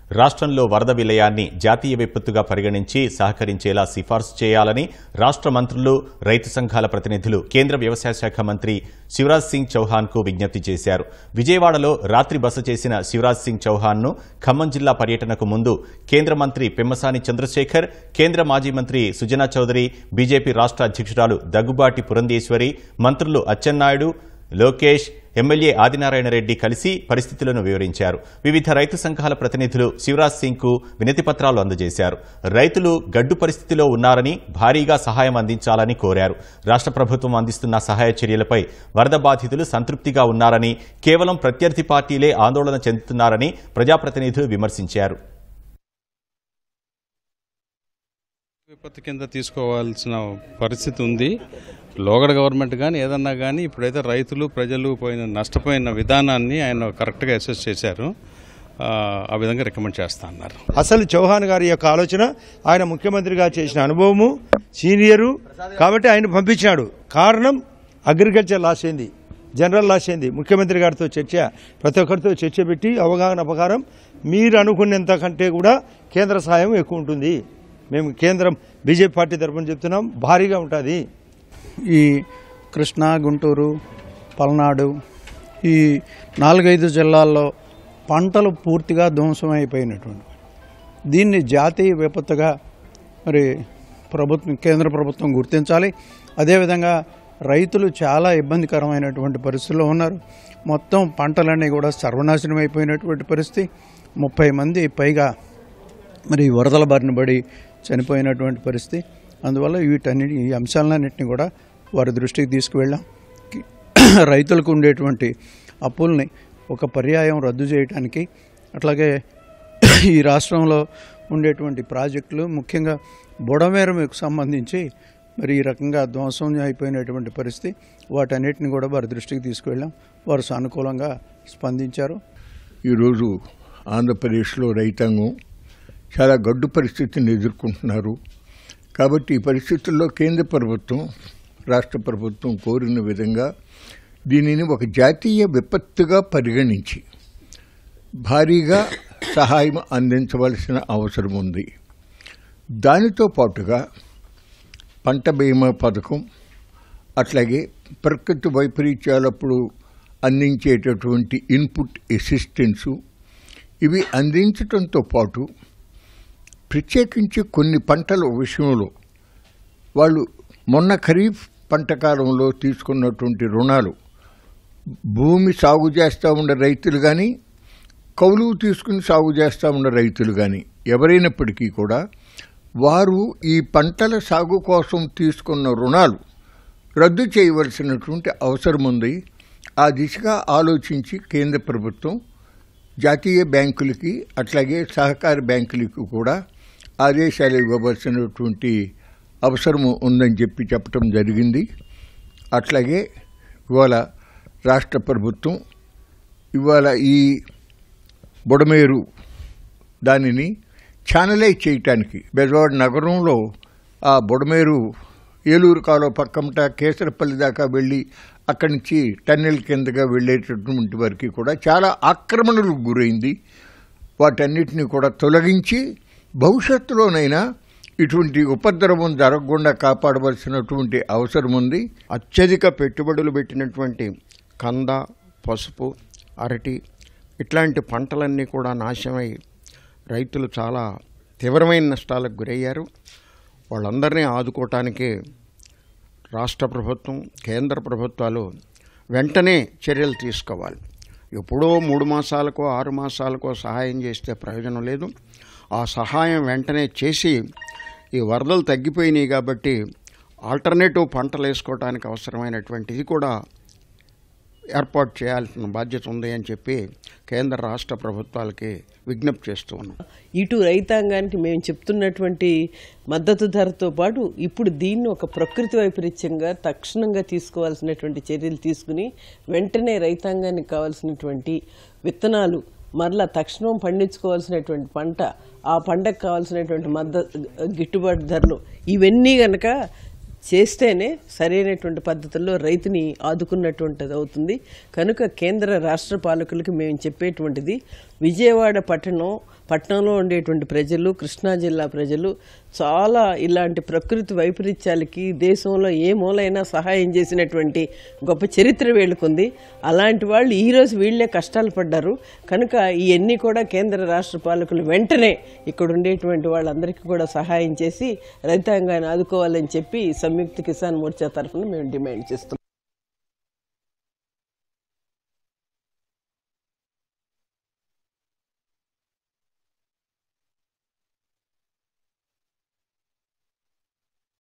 రాష్ట్రంలో వరద విలయాన్ని జాతీయ విపత్తుగా పరిగణించి సహకరించేలా సిఫార్సు చేయాలని రాష్ట్ర మంత్రులు, రైతు సంఘాల ప్రతినిధులు కేంద్ర వ్యవసాయ శాఖ మంత్రి శివరాజ్ సింగ్ చౌహాన్కు విజ్ఞప్తి చేశారు. విజయవాడలో రాత్రి బస చేసిన శివరాజ్ సింగ్ చౌహాన్ను ఖమ్మం జిల్లా పర్యటనకు ముందు కేంద్ర మంత్రి పెమ్మసాని చంద్రశేఖర్, కేంద్ర మాజీ మంత్రి సుజనా చౌదరి, బీజేపీ రాష్ట్ర అధ్యక్షురాలు దగ్గుబాటి పురంధేశ్వరి, మంత్రులు అచ్చెన్నాయుడు, లోకేష్, ఎమ్మెల్యే ఆదినారాయణ రెడ్డి కలిసి పరిస్థితులను వివరించారు. వివిధ రైతు సంఘాల ప్రతినిధులు శివరాజ్ సింగ్ కు వినతి పత్రాలు అందజేశారు. రైతులు గడ్డు పరిస్థితిలో ఉన్నారని, భారీగా సహాయం అందించాలని కోరారు. రాష్ట్ర ప్రభుత్వం అందిస్తున్న సహాయ చర్యలపై వరద బాధితులు సంతృప్తిగా ఉన్నారని, కేవలం ప్రత్యర్థి పార్టీలే ఆందోళన చెందుతున్నారని ప్రజాప్రతినిధులు విమర్శించారు. విపత్తు కింద తీసుకోవాల్సిన పరిస్థితి ఉంది. లోగడ గవర్నమెంట్ కానీ ఏదన్నా కానీ ఇప్పుడైతే రైతులు, ప్రజలు నష్టపోయిన విధానాన్ని ఆయన కరెక్ట్గా అసెస్ చేశారు. ఆ విధంగా రికమెండ్ చేస్తా అన్నారు. అసలు చౌహాన్ గారి యొక్క ఆలోచన, ఆయన ముఖ్యమంత్రిగా చేసిన అనుభవము, సీనియరు కాబట్టి ఆయన పంపించినాడు. కారణం అగ్రికల్చర్ లాస్ అయింది, జనరల్ లాస్ అయింది. ముఖ్యమంత్రి గారితో చర్చ, ప్రతి ఒక్కరితో చర్చ పెట్టి అవగాహన ప్రకారం మీరు అనుకునేంత కంటే కూడా కేంద్ర సహాయం ఎక్కువ ఉంటుంది. మేము కేంద్రం బీజేపీ పార్టీ తరఫున చెప్తున్నాం, భారీగా ఉంటుంది. ఈ కృష్ణా, గుంటూరు, పల్నాడు ఈ 4-5 జిల్లాల్లో పంటలు పూర్తిగా ధ్వంసం అయిపోయినటువంటి దీన్ని జాతీయ విపత్తుగా మరి కేంద్ర ప్రభుత్వం గుర్తించాలి. అదేవిధంగా రైతులు చాలా ఇబ్బందికరమైనటువంటి పరిస్థితుల్లో ఉన్నారు. మొత్తం పంటలన్నీ కూడా సర్వనాశనం అయిపోయినటువంటి పరిస్థితి. 30 మంది పైగా మరి వరదల బారిన పడి చనిపోయినటువంటి పరిస్థితి. అందువల్ల ఈ అంశాలన్నింటినీ కూడా వారి దృష్టికి తీసుకువెళ్ళాం. రైతులకు ఉండేటువంటి అప్పుల్ని ఒక పర్యాయం రద్దు చేయడానికి, అట్లాగే ఈ రాష్ట్రంలో ఉండేటువంటి ప్రాజెక్టులు, ముఖ్యంగా బుడమేరుకు సంబంధించి మరి ఈ రకంగా ధ్వంసం అయిపోయినటువంటి పరిస్థితి, వాటన్నిటిని కూడా వారి దృష్టికి తీసుకువెళ్ళాం. వారు సానుకూలంగా స్పందించారు. ఈరోజు ఆంధ్రప్రదేశ్లో రైతాంగం చాలా గడ్డు పరిస్థితిని ఎదుర్కొంటున్నారు. కాబట్టి ఈ పరిస్థితుల్లో కేంద్ర ప్రభుత్వం, రాష్ట్ర ప్రభుత్వం కోరిన విధంగా దీనిని ఒక జాతీయ విపత్తుగా పరిగణించి భారీగా సహాయం అందించవలసిన అవసరం ఉంది. దానితో పాటుగా పంట బీమా పథకం, అట్లాగే ప్రకృతి వైపరీత్యాలప్పుడు అందించేటటువంటి ఇన్పుట్ అసిస్టెన్సు, ఇవి అందించడంతో పాటు ప్రత్యేకించి కొన్ని పంటల విషయంలో వాళ్ళు మొన్న ఖరీఫ్ పంట కాలంలో తీసుకున్నటువంటి రుణాలు, భూమి సాగు చేస్తూ ఉన్న రైతులు కానీ, కౌలువు తీసుకుని సాగు చేస్తూ ఉన్న రైతులు కానీ ఎవరైనప్పటికీ కూడా వారు ఈ పంటల సాగు కోసం తీసుకున్న రుణాలు రద్దు చేయవలసినటువంటి అవసరం ఉంది. ఆ దిశగా ఆలోచించి కేంద్ర ప్రభుత్వం జాతీయ బ్యాంకులకి, అట్లాగే సహకార బ్యాంకులకి కూడా ఆదేశాలు ఇవ్వవలసినటువంటి అవసరము ఉందని చెప్పటం జరిగింది. అట్లాగే ఇవాళ రాష్ట్ర ప్రభుత్వం ఇవాళ ఈ బుడమేరు దానిని ఛానలైజ్ చేయటానికి బెజవాడ నగరంలో ఆ బుడమేరు ఏలూరు కాలువ పక్కమట కేసరపల్లి దాకా వెళ్ళి అక్కడి నుంచి టన్నెల్ కిందగా వెళ్ళేటటువంటి వరకు కూడా చాలా ఆక్రమణలకు గురైంది. వాటన్నిటినీ కూడా తొలగించి భవిష్యత్తులోనైనా ఇటువంటి ఉపద్రవం జరగకుండా కాపాడవలసినటువంటి అవసరం ఉంది. అత్యధిక పెట్టుబడులు పెట్టినటువంటి కంద, పసుపు, అరటి ఇట్లాంటి పంటలన్నీ కూడా నాశనమై రైతులు చాలా తీవ్రమైన నష్టాలకు గురయ్యారు. వాళ్ళందరినీ ఆదుకోవటానికి రాష్ట్ర ప్రభుత్వం, కేంద్ర ప్రభుత్వాలు వెంటనే చర్యలు తీసుకోవాలి. ఎప్పుడో 3 మాసాలకో 6 మాసాలకో సహాయం చేస్తే ప్రయోజనం లేదు. ఆ సహాయం వెంటనే చేసి ఈ వరదలు తగ్గిపోయినాయి కాబట్టి ఆల్టర్నేటివ్ పంటలు వేసుకోవడానికి అవసరమైనటువంటిది కూడా ఏర్పాటు చేయాల్సిన బాధ్యత ఉంది అని చెప్పి కేంద్ర రాష్ట్ర ప్రభుత్వాలకి విజ్ఞప్తి చేస్తూ ఉన్నాం. ఇటు రైతాంగానికి మేము చెప్తున్నటువంటి మద్దతు ధరతో పాటు ఇప్పుడు దీన్ని ఒక ప్రకృతి వైపరీత్యంగా తక్షణంగా తీసుకోవాల్సినటువంటి చర్యలు తీసుకుని వెంటనే రైతాంగానికి కావాల్సినటువంటి విత్తనాలు, మరలా తక్షణం పండించుకోవాల్సినటువంటి పంట, ఆ పంటకు కావాల్సినటువంటి గిట్టుబాటు ధరలు, ఇవన్నీ గనక చేస్తేనే సరైనటువంటి పద్ధతుల్లో రైతుని ఆదుకున్నటువంటిది అవుతుంది. కనుక కేంద్ర రాష్ట్ర పాలకులకు మేము చెప్పేటువంటిది, విజయవాడ పట్టణంలో ఉండేటువంటి ప్రజలు, కృష్ణా జిల్లా ప్రజలు చాలా ఇలాంటి ప్రకృతి వైపరీత్యాలకి దేశంలో ఏ మూలైనా సహాయం చేసినటువంటి గొప్ప చరిత్ర వీళ్ళకుంది. అలాంటి వాళ్ళు ఈరోజు వీళ్లే కష్టాలు పడ్డారు. కనుక ఇవన్నీ కూడా కేంద్ర రాష్ట్ర పాలకులు వెంటనే ఇక్కడ ఉండేటువంటి వాళ్ళందరికీ కూడా సహాయం చేసి రైతాంగాన్ని ఆదుకోవాలని చెప్పి సంయుక్త కిసాన్ మోర్చా తరఫున మేము డిమాండ్ చేస్తున్నాం.